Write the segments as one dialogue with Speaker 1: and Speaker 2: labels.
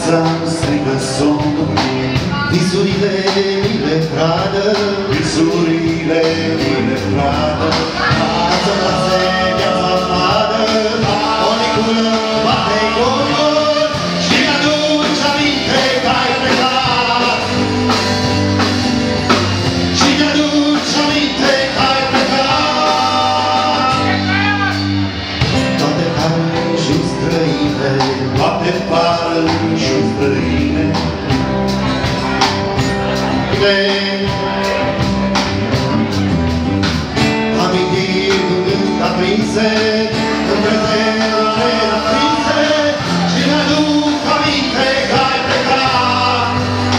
Speaker 1: viața strică somnul, visurile mi le pradă, visurile mi le pradă. Viața la zi, viața padă, o niculă bate golul și mi-aduci aminte că ai plecat. Și mi-aduci aminte că ai plecat. Toate par și străine, toate par și străine. Amintiri când aprinse, între zerele aprinse, și mi-aduc aminte că ai plecat.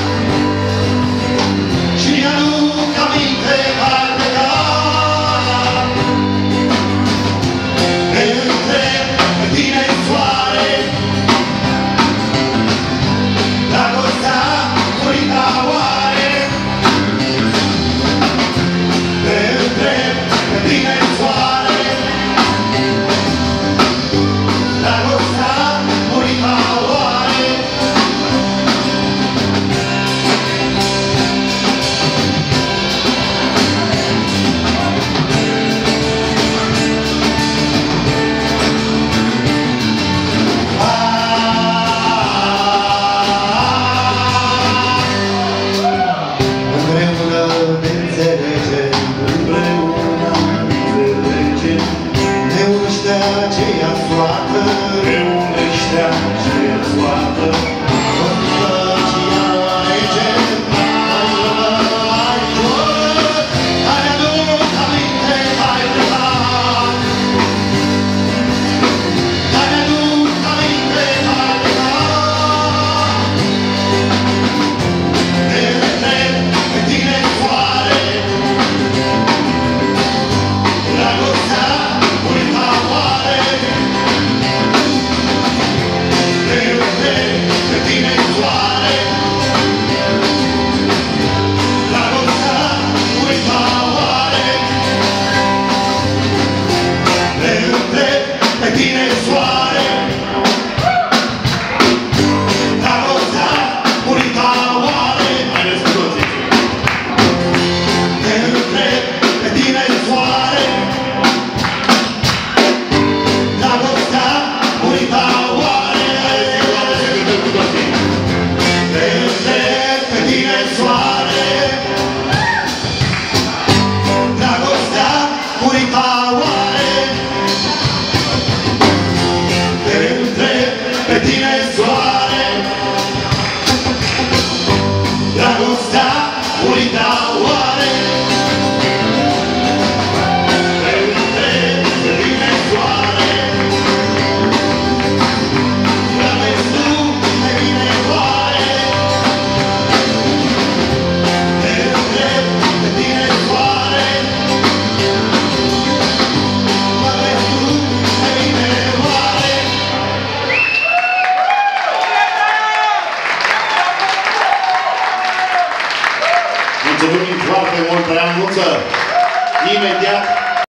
Speaker 1: Și mi-aduc aminte că ai plecat. Te întreb pe tine în soare, dragostea murita oare? Te întreb pe tine în soare, dragostea murita oare? Împreună ne înțelegem, împreună ne înțelegem. Ne unește aceea soată, ne unește aceea soată. Conducă și ea rege, mai jocă, mai jocă, care aduc aminte că ai plecat. Care aduc aminte că ai plecat. Te întreb pe tine în soare, dragostea murita oare? Te întreb pe tine în soare, dragostea murita oare? Te întreb pe tine în soare, dragostea murita oare? Haideți cu toții! Te întreb pe tine în soare, dragostea murita oare? Haideți cu toții! Te întreb pe tine în soare, dragostea murita oare? Te întreb pe tine în soare, dragostea murita oare? Te întreb pe tine în soare, la vezi tu pe mine oare? Te întreb pe tine în soare, la vezi tu pe mine oare? Mulțumim foarte mult, Traian Luță! Imediat